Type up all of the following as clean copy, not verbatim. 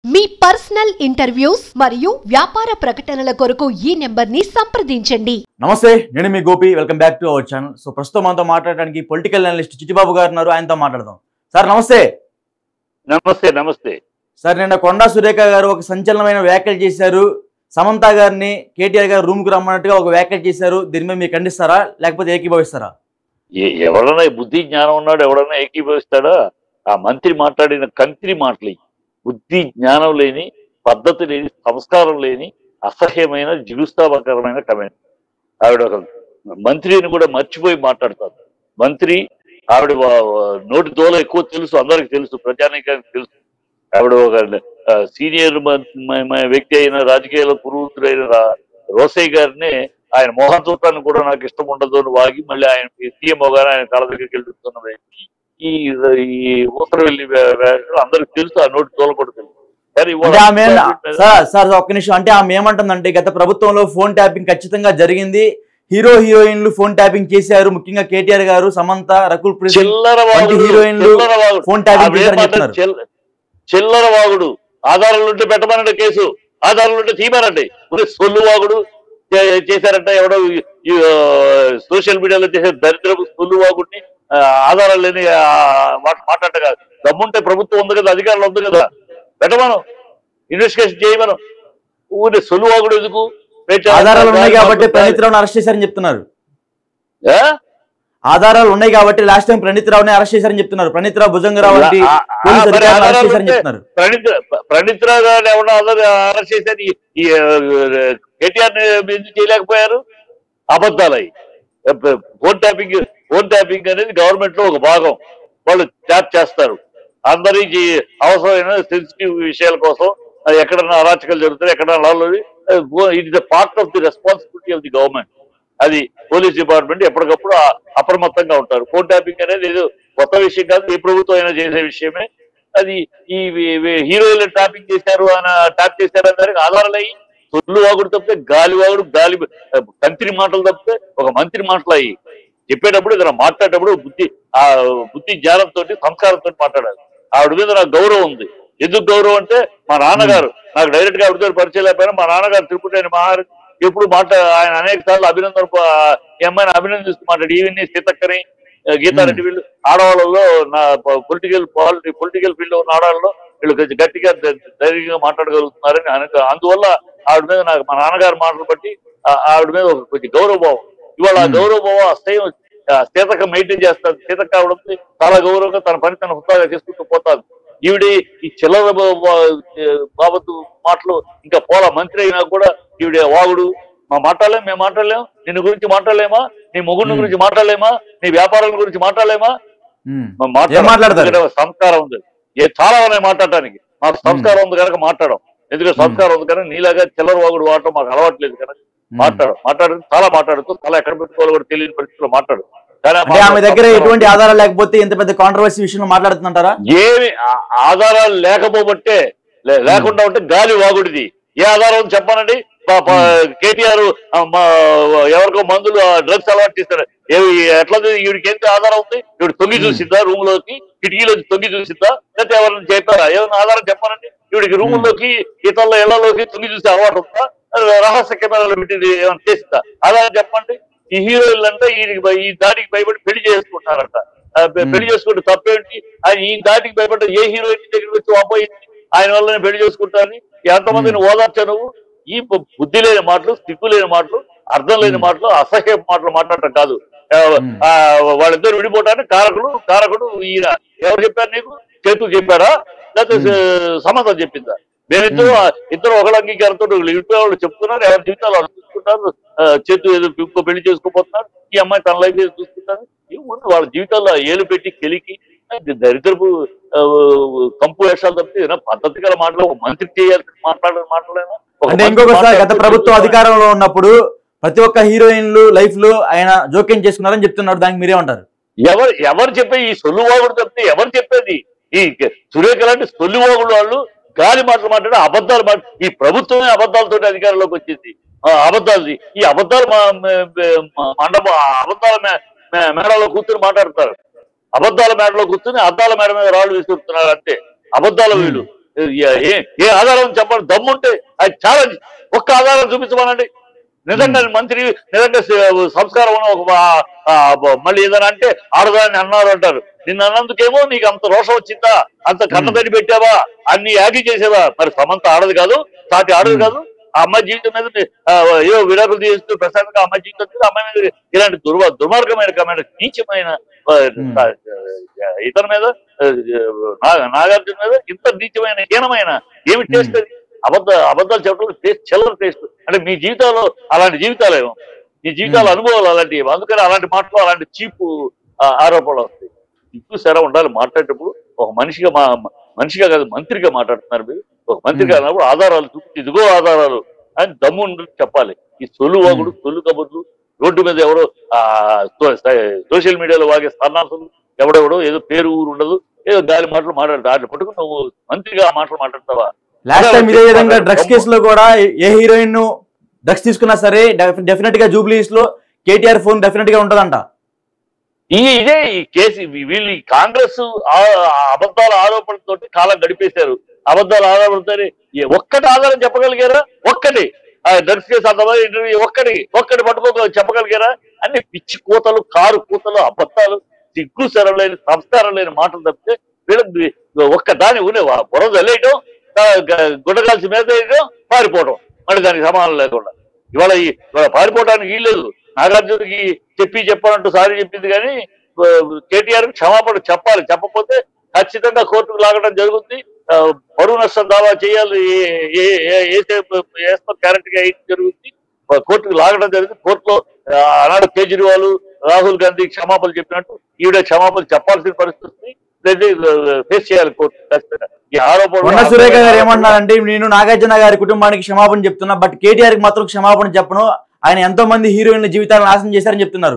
మీ personal interviews మరియు వ్యాపార ప్రకటనల కొరకు ఈ నెంబర్ని సంప్రదించండి. నమస్తే, నేను మీ Gopi. Welcome back to our channel. So ప్రస్తుతం మనతో మాట్లాడడానికి పొలిటికల్ అనలిస్ట్ చిట్టిబాబు గారు ఉన్నారు. ఆయనతో మాట్లాడదాం. సార్ నమస్తే. నమస్తే. నమస్తే సార్, నిన్న కొండా సురేఖ గారు ఒక సంచలనమైన వ్యాఖ్యలు చేశారు. సమంత గారిని కేటీఆర్ గారు రూమ్కి రమ్మన్నట్టుగా ఒక వ్యాఖ్యలు చేశారు. దీని మీద మీరు ఖండిస్తారా, లేకపోతే ఏకీభవిస్తారా? ఎవరన్నా బుద్ధి జ్ఞానం ఉన్నాడు, ఎవడన్నా ఏకీభవిస్తాడా? ఆ మంత్రి మాట్లాడిన కంత్రి మాటలు, బుద్ధి జ్ఞానం లేని, పద్ధతి లేని, సంస్కారం లేని, అసహ్యమైన, జిగుస్తాపకరమైన కమెంట్. ఆవిడ ఒక మంత్రిని కూడా మర్చిపోయి మాట్లాడతారు. మంత్రి ఆవిడ నోటి దోల ఎక్కువ తెలుసు, అందరికి తెలుసు, ప్రజానీకానికి తెలుసు. ఆవిడ ఒక సీనియర్ వ్యక్తి అయిన, రాజకీయాల పురోహితుడైన రోసయ్య గారిని ఆయన మోహన్ చూడటాన్ని కూడా నాకు ఇష్టం ఉండదు అని వాగి మళ్ళీ ఆయన సీఎంఓ గారు ఆయన కాళ్ళ దగ్గరికి వెళ్తున్నది. ఈ ఊసరవెల్లి అందరికి తెలుసు, ఆ నోటి తోల కూడా తెలుసు. సార్ ఒక్క నిమిషం, అంటే ఆమె ఏమంటుందంటే గత ప్రభుత్వంలో ఫోన్ ట్యాపింగ్ ఖచ్చితంగా జరిగింది, హీరోయిన్లు ఫోన్ ట్యాపింగ్ చేశారు, ముఖ్యంగా కేటీఆర్ గారు, సమంత, రకుల్ ప్రీత్ హీరోయిన్లు ఫోన్ ట్యాపింగ్ చేశారు. చిల్లర వాగుడు. ఆధారాలు ఉంటే పెట్టమనండి కేసు, ఆధారాలు ఉంటే తీయమనండి. సొల్లు వాగుడు చేశారంట ఎవడో సోషల్ మీడియాలో చేసే దరిద్రపు సొల్లు వాగుడిని ఆధారాలు లేని మాట్లాడట కాదు. దమ్ముంటే ప్రభుత్వం ఉంది కదా, అధికారులు ఉంది కదా, పెట్టమను, ఇన్వెస్టిగేషన్ చేయమను. ఊరి సొల్లు వాగుడు ఎందుకు? ఆధారాలు ఉన్నాయి కాబట్టి ప్రణీత్ రావుని అరెస్ట్ చేశారని చెప్తున్నారు. ఆధారాలు ఉన్నాయి కాబట్టి లాస్ట్ టైం ప్రణీత్ రావుని అరెస్ట్ చేశారని చెప్తున్నారు. ప్రణీత్ రావు, భుజంగరావు ప్రణీత్ రావు గారిని ఎవరో అరెస్ట్ చేశారు, కేటీఆర్ ఎందుకు చేయలేకపోయారు? అబద్ధాలయ్యి. ఫోన్ ట్యాపింగ్ అనేది గవర్నమెంట్ లో ఒక భాగం. వాళ్ళు ట్యాప్ చేస్తారు అందరికి అవసరమైన సెన్సిటివ్ విషయాల కోసం. ఎక్కడన్నా అరాచకాలు జరుగుతాయి, ఎక్కడన్నా it is the part of the responsibility of the government. అది పోలీస్ డిపార్ట్మెంట్ ఎప్పటికప్పుడు అప్రమత్తంగా ఉంటారు. ఫోన్ ట్యాపింగ్ అనేది ఏదో కొత్త విషయం కాదు, ఏ ప్రభుత్వం అయినా చేసే విషయమే. అది ఈ హీరోయిన్లు ట్యాపింగ్ చేశారు ట్యాప్ చేశారు అనే దానికి ఆధారాలు అయ్యి సొల్లు వాగుడు తప్పితే, గాలి వాగుడు, కంత్రి మాటలు తప్పితే ఒక మంత్రి మాటలు అయ్యి చెప్పేటప్పుడు, ఏదైనా మాట్లాడేటప్పుడు బుద్ధి జ్ఞానంతో, సంస్కారంతో మాట్లాడాలి. ఆవిడ మీద నాకు గౌరవం ఉంది. ఎందుకు గౌరవం అంటే, మా నాన్నగారు నాకు డైరెక్ట్ గా ఆవిడతో పరిచయం లేకపోయినా మా నాన్నగారు తిరుపతి మహారాజ్ ఎప్పుడు ఆయన అనేక సార్లు ఈ అమ్మాయిని అభినందిస్తూ మాట్లాడు. ఈవెన్ని సీతక్కని, గీతారెడ్డి, వీళ్ళు ఆడవాళ్ళలో నా పొలిటికల్ ఫీల్డ్ లో ఉన్న ఆడవాళ్ళలో వీళ్ళు కొంచెం గట్టిగా ధైర్యంగా మాట్లాడగలుగుతున్నారని అందువల్ల ఆవిడ మీద నాకు మా నాన్నగారి మాటలు బట్టి ఆవిడ మీద ఒక కొంచెం గౌరవభావం. ఇవాళ ఆ గౌరవభావం అస్తయం సీతక్క మెయింటైన్ చేస్తారు. సీతక్క ఆవిడ చాలా గౌరవంగా తన పని తన హుస్తాగా చేసుకుంటూ పోతారు. ఈవిడ ఈ చిల్లర బాబతు మాటలు ఇంకా పోలా. మంత్రి అయినా కూడా ఈవిడ వాగుడు. మేము మాట్లాడలేము, నిన్ను గురించి మాట్లాడలేమా, నీ మొగుడిని గురించి మాట్లాడలేమా, నీ వ్యాపారాల గురించి మాట్లాడలేమా? సంస్కారం ఉంది, చాలా ఉన్నాయి మాట్లాడటానికి. మాకు సంస్కారం ఉంది కనుక మాట్లాడడం. ఎందుకంటే సంస్కారం ఉంది కనుక నీలాగా చిల్లర వాగుడు వాడటం మాకు అలవాట్లేదు కనుక మాట్లాడుతూ చాలా మాట్లాడుతూ చాలా ఎక్కడ పెట్టుకోవాలి కూడా తెలియని పరిస్థితిలో మాట్లాడు. ఆమె దగ్గర ఎటువంటి ఆధారాలు లేకపోతే ఇంత పెద్ద కాంట్రవర్సీ విషయంలో మాట్లాడుతుంటారా? ఏమి ఆధారాలు లేకపోబట్టే, లేకుండా ఉంటే గాలి వాగుడిది. ఏ ఆధారం చెప్పానండి? కేటీఆర్ ఎవరికో మందులు, డ్రగ్స్ అలవాటు చేస్తారు. ఎట్లా ఈవిడికి ఎంత ఆధారం ఉంది? ఈవిడ తొంగి చూసిందా రూమ్ లోకి, కిటికీలోకి తొంగి చూసిందా, లేకపోతే ఎవరైనా చెప్పారా? ఏమైనా ఆధారం చెప్పానండి? ఈవిడికి రూమ్ లోకి, ఇతరుల ఇళ్లలోకి తొంగి చూసే అలవాటు ఉందా? రహస్య కెమెరాలు పెట్టి ఏమైనా చేసిందా? ఆధారం చెప్పండి. ఈ హీరోయిన్లు అంటే ఈ దాడికి భయపడి పెళ్లి చేసుకుంటున్నారంట. పెళ్లి చేసుకుంటే తప్పేంటి? ఆయన ఈ దాడికి భయపడ్డ ఏ హీరోయిన్ దగ్గరికి వచ్చి అబ్బాయి ఆయన వల్ల పెళ్లి చేసుకుంటారని ఎంతమందిని ఓదార్చా నువ్వు? ఈ బుద్ధి లేని మాటలు, సిగ్గు లేని మాటలు, అర్థం లేని మాటలు, అసహ్య మాటలు మాట్లాడటం కాదు. వాళ్ళిద్దరు విడిపోవటానికి కారకుడు ఈయన. ఎవరు చెప్పారు నీకు? చేతు చెప్పారా, లేకపోతే సమాధానం చెప్పిందా? ఇద్దరు ఒకళ్ళ అంగీకారంతో వాళ్ళు చెప్తున్నారు. ఎవరి జీవితాలు వాళ్ళు చూసుకుంటారు. చేతు ఏదో ఇంకో పెళ్లి చేసుకోబోతున్నారు. ఈ అమ్మాయి తన లైఫ్ ఏదో చూసుకుంటారు. ముందు వాళ్ళ జీవితాల్లో ఏలు పెట్టి కెలికి దరిద్రపు కంపు వేషాలు తప్పితే పద్ధతి గల మాటలు మంత్రి చేయాల్సిన మాట్లాడలేమా? అంటే ఇంకొకసారి గత ప్రభుత్వం అధికారంలో ఉన్నప్పుడు ప్రతి ఒక్క హీరోయిన్లు లైఫ్ లో ఆయన జోక్యం చేసుకున్నారని చెప్తున్నారు. దానికి మీరేమంటారు? ఎవరు చెప్పే ఈ సొల్లువాగుడు తప్పితే ఎవరు చెప్పేది? ఈ సురేఖ లాంటి సొల్లువాగుడు వాళ్ళు గాలి మాటలు మాట్లాడే అబద్ధాలు ఈ ప్రభుత్వమే అబద్ధాలతో అధికారంలోకి వచ్చింది. అబద్ధాలు, ఈ అబద్ధాలు అబద్ధాల మేడలో కూర్చొని మాట్లాడతారు. అబద్ధాల మేడలో కూర్చొని అద్దాల మేడ మీద రాళ్ళు విసురుతున్నారు అంతే. అబద్ధాల వీళ్ళు ఏ ఆధారం చెప్పండి, దమ్ముంటే అది ఛాలెంజ్. ఒక్క ఆధారం చూపించమనండి. నిజంగా మంత్రి నిజంగా సంస్కారం మళ్ళీ ఏదైనా అంటే ఆడదాన్ని అన్నారు అంటారు. నిన్ను అన్నందుకేమో నీకు అంత రోషం వచ్చిందా, అంత కన్నతడి పెట్టావా, అన్ని యాగి చేసేవా? మరి సమంత ఆడదు కాదు, సాటి ఆడదు కాదు. ఆ అమ్మాయి జీవితం మీద ఏదో విడాకులు తీస్తూ ప్రశాంతంగా అమ్మాయి జీవితం మీద అమ్మాయి మీద ఇలాంటి దుర్మార్గమైన నీచమైన ఇతని మీద నాగార్జున మీద ఇంత నీచమైన హీనమైన ఏమి టేస్ట్ అది? అబద్ధాలు చెప్పడం టేస్ట్, చిల్లర టేస్ట్. అంటే మీ జీవితాల్లో అలాంటి జీవితాలేమో, మీ జీవితాల అనుభవాలు అలాంటివి. అందుకని అలాంటి మాటలు, అలాంటి చీపు ఆరోపణలు వస్తాయి. ఎక్కువ సరే ఉండాలి మాట్లాడేటప్పుడు. ఒక మనిషిగా కాదు, మంత్రిగా మాట్లాడుతున్నారు మీరు. ఒక మంత్రిగా అన్నప్పుడు ఆధారాలు చూపించి ఇదిగో ఆధారాలు అని దమ్ము చెప్పాలి. ఈ సొల్లు కబుర్లు, రోడ్డు మీద ఎవరో సోషల్ మీడియాలో వాగే స్థానార్థులు ఎవడెవడో ఏదో పేరు ఊరు ఉండదు, ఏదో గాలి మాటలు మాట్లాడతావు. అట్లా పట్టుకుని నువ్వు మంత్రిగా మాటలు మాట్లాడతావా? లాస్ట్ టైం ఇదే విధంగా డ్రగ్స్ కేసులో కూడా ఏ హీరోయిన్ డ్రగ్స్ తీసుకున్నా సరే డెఫినెట్ గా జూబ్లీస్ లో కేటీఆర్ ఫోన్ డెఫినెట్ గా ఉంటదంట. ఇదే ఈ కేసు. వీళ్ళు కాంగ్రెస్ అబద్ధాల ఆరోపణలతో కాలం గడిపేశారు. అబద్ధాల ఆరోపణతో ఒక్కటి ఆధారం చెప్పగలిగారా? ఒక్కటి డ్రగ్స్ కేసు అంతమంది ఇంటర్వ్యూ ఒక్కటి పట్టుకో చెప్పగలిగారా? అన్ని పిచ్చి కూతలు, కారు కూతలు, అబద్ధాలు, సిగ్గు సరలేని సంస్కారం లేని మాటలు తప్పితే వీళ్ళకి ఒక్కదాని ఉనేవా బుర్ర జల్లేయటం, గుడ్డగాల్సి మీద వేయటం, పారిపోవటం, మళ్ళీ దానికి సమానం లేకుండా. ఇవాళ పారిపోవడానికి వీల్లేదు. నాగార్జునకి చెప్పాలంటూ సారీ చెప్పింది, కానీ కేటీఆర్ క్షమాపణ చెప్పాలి. చెప్పకపోతే ఖచ్చితంగా కోర్టుకు లాగడం జరుగుతుంది. పరువు నష్టం దావా చేయాలి, వేస్తాం గ్యారెంటీగా జరుగుతుంది. కోర్టుకు లాగడం జరుగుతుంది. కోర్టులో ఆనాడు కేజ్రీవాల్, రాహుల్ గాంధీ క్షమాపణ చెప్పినట్టు ఈవిడ క్షమాపణ చెప్పాల్సిన పరిస్థితి ఫేస్ చేయాలి కోర్టు ఖచ్చితంగా. ఈ ఆరోపణ సురేఖ గారు ఏమన్నారంటే, నేను నాగార్జున గారి కుటుంబానికి క్షమాపణ చెప్తున్నా, బట్ కేటీఆర్ కి మాత్రం క్షమాపణ చెప్పను, ఆయన ఎంతో మంది హీరోయిన్ల జీవితాలను నాశనం చేశారని చెప్తున్నారు.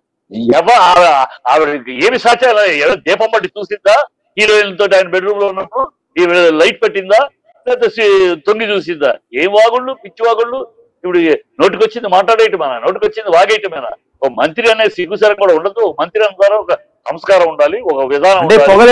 ఆవిడ ఏమి సాధ్యాలు? ఏదో దీపం బట్టి చూసిందా హీరోయిన్లతో ఆయన బెడ్రూమ్ లో ఉన్నప్పుడు? ఈవిడ లైట్ పెట్టిందా, లేకపోతే తొంగి చూసిందా? ఏం వాగుళ్ళు, పిచ్చి వాగుళ్ళు. ఇప్పుడు నోటికొచ్చింది మాట్లాడేయటమేనా? నోటికొచ్చింది వాగేయటమేనా? ఒక మంత్రి అనే సిగ్గుసరం కూడా ఉండదు. ఒక మంత్రి అన్న ద్వారా ఒక సంస్కారం ఉండాలి, ఒక విధానం.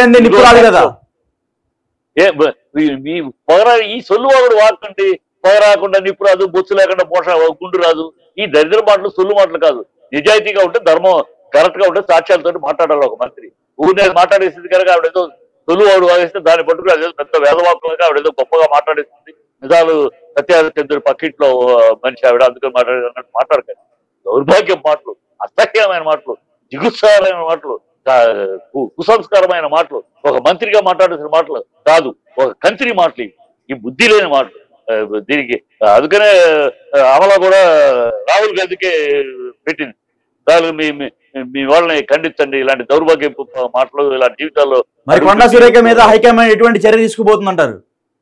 మీ పొగ ఈ సొల్లు వాగుడు వాకండి. పొగ రాకుండా నిప్పు రాదు, బొచ్చు లేకుండా గుండు రాదు. ఈ దరిద్ర మాటలు సొల్లు మాటలు కాదు. నిజాయితీగా ఉంటే, ధర్మం కరెక్ట్ గా ఉంటే సాక్ష్యాలతో మాట్లాడాలి ఒక మంత్రి. ఊరినే మాట్లాడేసింది కనుక ఆవిడేదో సొల్లు వాడు వాగేస్తే దాన్ని పట్టుకుని అదేదో పెద్ద వేదవాకులుగా ఆవిడేదో గొప్పగా మాట్లాడేస్తుంది. నిజాలు సత్యాచంద్రుడి పక్కింట్లో మనిషి ఆవిడ, అందుకని మాట్లాడేది మాట్లాడకండి. దౌర్భాగ్యం మాటలు, అసహ్యమైన మాటలు, జిగుత్సారమైన మాటలు, కుసంస్కారమైన మాటలు, ఒక మంత్రిగా మాట్లాడాల్సిన మాటలు కాదు, ఒక కంత్రి మాటలు, ఈ బుద్ధి లేని మాటలు. దీనికి అందుకనే అమలా కూడా రాహుల్ గాంధీకే పెట్టింది. దాని మీ వాళ్ళని ఖండించండి, ఇలాంటి దౌర్భాగ్యపు మాటలు, ఇలాంటి జీవితాల్లో. మరి కొండా సురేఖ మీద హైకమాండ్ ఎటువంటి చర్య తీసుకుపోతుందంటారు?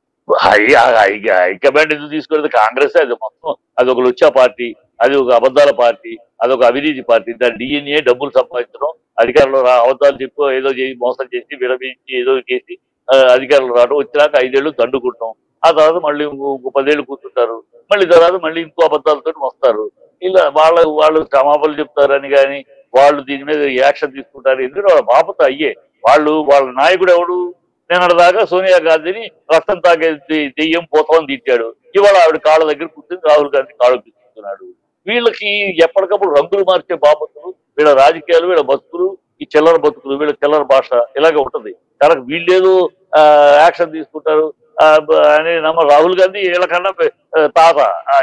హైకమాండ్ ఎందుకు తీసుకునేది? కాంగ్రెస్ అది మొత్తం, అది ఒక లుచ్చా పార్టీ, అది ఒక అబద్ధాల పార్టీ, అదొక అవినీతి పార్టీ. దాని డిఎన్ఏ డబ్బులు సంపాదించడం, అధికారంలో అబద్ధాలు చెప్పు, ఏదో చేసి మోసం చేసి విరమించి ఏదో చేసి అధికారంలో రావడం, వచ్చినాక 5 ఏళ్ళు దండుకుంటాం. ఆ తర్వాత మళ్ళీ ఇంకో 10 ఏళ్ళు కూర్చుంటారు. మళ్ళీ తర్వాత మళ్ళీ ఇంకో అబద్ధాలతో వస్తారు. ఇలా వాళ్ళు క్షమాపణలు చెప్తారని కానీ, వాళ్ళు దీని మీద యాక్షన్ తీసుకుంటారు. ఎందుకంటే వాళ్ళ బాపత అయ్యే వాళ్ళ నాయకుడు ఎవడు? నిన్నటిదాకా సోనియా గాంధీని రక్తం తాగే దెయ్యం పోతామని తిట్టాడు. ఇవాళ ఆవిడ కాళ్ళ దగ్గర కూర్చొని రాహుల్ గాంధీ కాళ్ళు తీసుకున్నాడు. వీళ్ళకి ఎప్పటికప్పుడు రంగులు మార్చే బాపతులు, వీళ్ళ రాజకీయాలు, వీళ్ళ బతుకులు, ఈ చిల్లర బతుకులు, వీళ్ళ చిల్లర భాష ఇలాగే ఉంటది. కనుక వీళ్ళేదో యాక్షన్ తీసుకుంటారు అని రాహుల్ గాంధీ వీళ్ళకన్నా తాత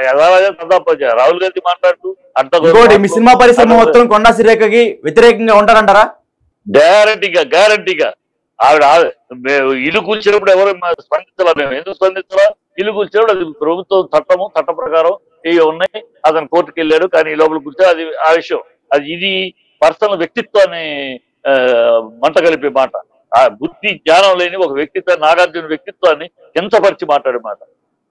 రాహుల్ గాంధీ మాట్లాడుతూ మీ సినిమా పరిశ్రమ మొత్తం కొండా సురేఖకి వ్యతిరేకంగా ఉంటారంటారా? గ్యారంటీగా ఆవిడ ఇల్లు కూర్చున్నప్పుడు ఎవరు స్పందించాలా? మేము ఎందుకు స్పందించాలా? ఇల్లు కూర్చున్నప్పుడు అది ప్రభుత్వం చట్ట ప్రకారం ఇవి ఉన్నాయి. అతను కోర్టుకు వెళ్ళాడు, కానీ ఈ లోపల కూర్చో అది ఆ విషయం. ఇది పర్సనల్ వ్యక్తిత్వాన్ని మంట కలిపే మాట. ఆ బుద్ధి జ్ఞానం లేని ఒక వ్యక్తిత్వాన్ని, నాగార్జున వ్యక్తిత్వాన్ని కించపరిచి మాట్లాడే మాట.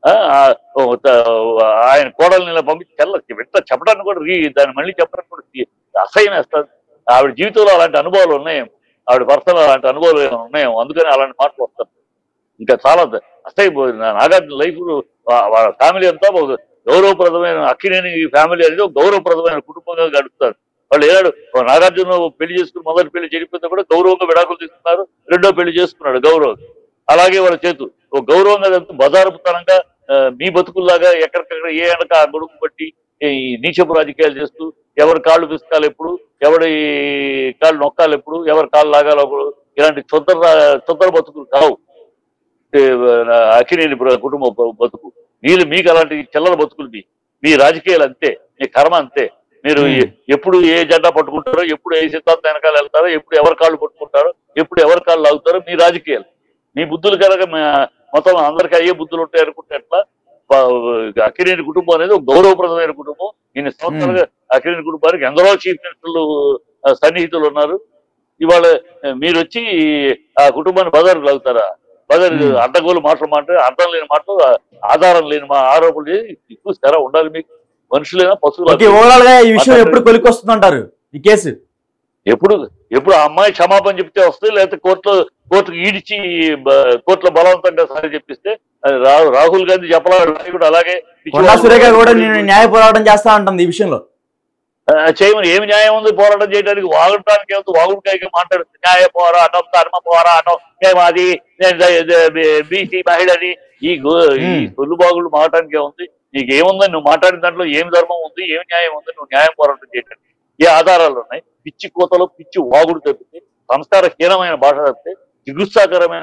ఆయన కోడల్ని పంపించి వెంట చెప్పడానికి కూడా దాన్ని మళ్ళీ చెప్పడానికి కూడా అసహ్యం వేస్తుంది. ఆవిడ జీవితంలో అలాంటి అనుభవాలు ఉన్నాయేమో, ఆవిడ పర్సనల్ అలాంటి అనుభవాలు ఉన్నాయేమో, అందుకని అలాంటి మాటలు వస్తారు. ఇంకా చాలా అసహ్యపోయింది. నాగార్జున లైఫ్, వాళ్ళ ఫ్యామిలీ అంతా ఒక గౌరవప్రదమైన, అక్కినేని ఫ్యామిలీ అనేది ఒక గౌరవప్రదమైన కుటుంబంగా గడుపుతారు. వాళ్ళు ఏనాడు నాగార్జున పెళ్లి చేసుకుని మొదటి పెళ్లి చెడిపోతే కూడా గౌరవంగా విడాకులు తీసుకున్నారు, రెండో పెళ్లి చేసుకున్నాడు గౌరవం. అలాగే వాళ్ళ చేతు ఒక గౌరవంగా చెప్తూ బజారుతనంగా మీ బతుకుల్లాగా ఎక్కడికక్కడ ఏ అనక ఆ గొడుగు బట్టి ఈ నీచపు రాజకీయాలు చేస్తూ ఎవరి కాళ్ళు పిసుకాలి ఎప్పుడు, ఎవరి కాళ్ళు నొక్కాలి ఎప్పుడు, ఎవరి కాళ్ళు లాగాలి అప్పుడు, ఇలాంటి చొద్దర బతుకులు కావు అఖినేని కుటుంబ బతుకు. మీకు అలాంటి చిల్లర బతుకులు మీ రాజకీయాలు అంతే, మీ కర్మ అంతే. మీరు ఎప్పుడు ఏ జెండా పట్టుకుంటారో, ఎప్పుడు ఏ సిద్ధాంతం వెనకాల వెళ్తారో, ఎప్పుడు ఎవరి కాళ్ళు పట్టుకుంటారో, ఎప్పుడు ఎవరి కాళ్ళు లాగుతారో మీ రాజకీయాలు. మీ బుద్ధులు కనుక మొత్తం అందరికీ అయ్యే బుద్ధులు ఉంటాయి అనుకుంటే ఎట్లా? అఖినేని కుటుంబం అనేది ఒక గౌరవప్రదమైన కుటుంబం. ఇన్ని సంవత్సరాలుగా అఖినేని కుటుంబానికి ఎందరో చీఫ్ మినిస్టర్లు సన్నిహితులు ఉన్నారు. ఇవాళ మీరు వచ్చి ఆ కుటుంబాన్ని బజారు లాగుతారా? బజారు అడ్డగోలు మాటలు మాట్లాడి అర్థం లేని మాటలు, ఆధారం లేని ఆరోపణలు చేసి ఎక్కువ స్థిర ఉండాలి. మీకు మనుషులైనా పశువులు. ఓవరాల్ గా ఈ విషయం ఎప్పుడు కొలికి వస్తుందంటారు ఈ కేసు? ఎప్పుడు ఆ అమ్మాయి క్షమాపణ చెప్తే వస్తుంది, లేకపోతే కోర్టుకు ఈడిచి కోర్టులో బలవంతంగా సరే చెప్పిస్తే రాహుల్ గాంధీ చెప్పలేదు. అలాగే సురేఖ కూడా నేను న్యాయ పోరాటం చేస్తా ఉంటుంది ఈ విషయంలో. చేయమని ఏమి న్యాయం ఉంది పోరాటం చేయడానికి? వాగడానికి ఏముంది? వాగుడికాయకి మాట్లాడుతుంది న్యాయ పోరాటం, ధర్మ పోరాటం, మేము అది బీసీ మహిళని ఈ సొల్లు బాగుళ్ళు మాట్లాడడానికి ఏముంది? నీకు ఏముందని నువ్వు మాట్లాడిన దాంట్లో ఏమి ధర్మం ఉంది, ఏమి న్యాయం ఉంది? నువ్వు న్యాయం పోరాటం చేయడానికి ఏ ఆధారాలు ఉన్నాయి? పిచ్చి కోతలు, పిచ్చి వాగుడు తప్పితే, సంస్కారహీనమైన భాష తప్పితే, చిగుత్సాకరమైన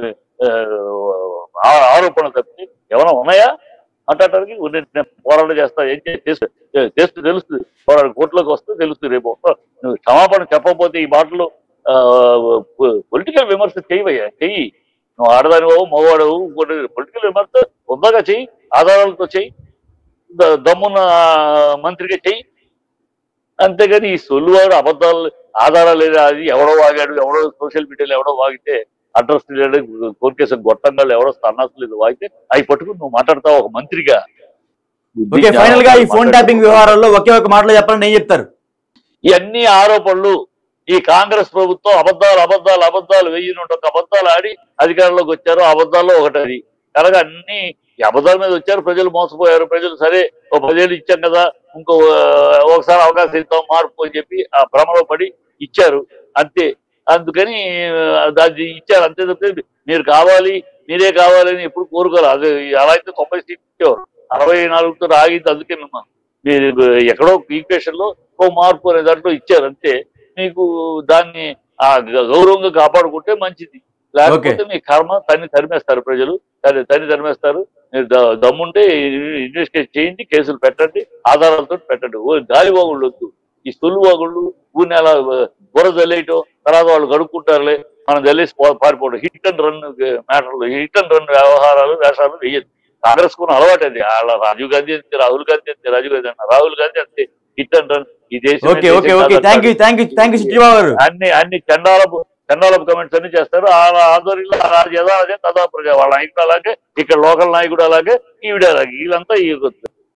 ఆరోపణలు తప్పితే ఏమైనా ఉన్నాయా అంటానికి? పోరాటం చేస్తా, ఏం చేస్తూ తెలుస్తుంది. పోరాటం కోర్టులోకి వస్తే తెలుస్తుంది. రేపు నువ్వు క్షమాపణ చెప్పకపోతే ఈ మాటలు పొలిటికల్ విమర్శ చేయవయ్యా, చెయ్యి. నువ్వు ఆడదానివో మగవాడవు, పొలిటికల్ విమర్శ ఉందాగా చెయ్యి, ఆధారాలతో చెయ్యి, దమ్మున్న మంత్రిగా చెయ్యి. అంతేగాని ఈ సొల్లువాడు అబద్ధాలు ఆధారాలు లేదా, అది ఎవడో వాగాడు, ఎవడో సోషల్ మీడియాలో ఎవడో వాగితే అడ్రస్ కోర్కేసిన గొట్టంగాళ్ళు ఎవరో స్థానాలు లేదు వాగితే అవి పట్టుకుని నువ్వు మాట్లాడతావు ఒక మంత్రిగా. ఫైనల్ గా ఈ ఫోన్ ట్యాపింగ్ వ్యవహారాల్లో ఒకే ఒక మాటలో చెప్పాలని ఏం చెప్తారు? ఇవన్నీ ఆరోపణలు. ఈ కాంగ్రెస్ ప్రభుత్వం అబద్ధాలు 1001 అబద్ధాలు ఆడి అధికారంలోకి వచ్చారు. అబద్ధాల్లో ఒకటి అది. కనుక అన్ని అబద్ధాల మీద వచ్చారు, ప్రజలు మోసపోయారు. ప్రజలు సరే ఓ 10 ఏళ్ళు ఇచ్చాం కదా, ఒకసారి అవకాశం ఇస్తాం మార్పు అని చెప్పి ఆ భ్రమలో పడి ఇచ్చారు అంతే. అందుకని అది ఇచ్చారు అంతే తప్పితే మీరే కావాలని ఎప్పుడు కోరుకోరు. అది అలా అయితే 90 సీట్లు ఇచ్చేవారు, 64తో ఆగింది. అందుకే మిమ్మల్ని మీరు ఎక్కడో ఈక్వేషన్ లో ఓ మార్పు అనే దాంట్లో ఇచ్చారు అంతే. మీకు దాన్ని ఆ గౌరవంగా కాపాడుకుంటే మంచిది, లేకపోతే మీ కర్మ తరిమేస్తారు ప్రజలు, తరిమేస్తారు. మీరు దమ్ముంటే ఇన్వెస్టిగేట్ చేయండి, కేసులు పెట్టండి, ఆధారాలతో పెట్టండి. గాలి వాగుళ్ళు వద్దు. ఈ సొల్లు వాగుళ్ళు ఊరిని అలా బుర్ర జల్లేయటం, తర్వాత వాళ్ళు గడుపుకుంటారులే మనం జల్లేసి పారిపోవడం. హిట్ అండ్ రన్ మ్యాటర్లు, హిట్ అండ్ రన్ వ్యవహారాలు వేషాలు వేయదు. కాంగ్రెస్ కున్న అలవాటు అది. రాజీవ్ గాంధీ అంతే, రాహుల్ గాంధీ అంతే, రాహుల్ గాంధీ అంతే. హిట్ అండ్ రన్ ఈ దేశం అన్ని చండాలపు కమెంట్స్ అన్ని చేస్తారు. ఆ ఆధ్వర్యంలో యథాదే తదా ప్రజా. వాళ్ళ నాయకుడు అలాగే, ఇక్కడ లోకల్ నాయకుడు అలాగే, ఈవిడ అలాగే, వీళ్ళంతా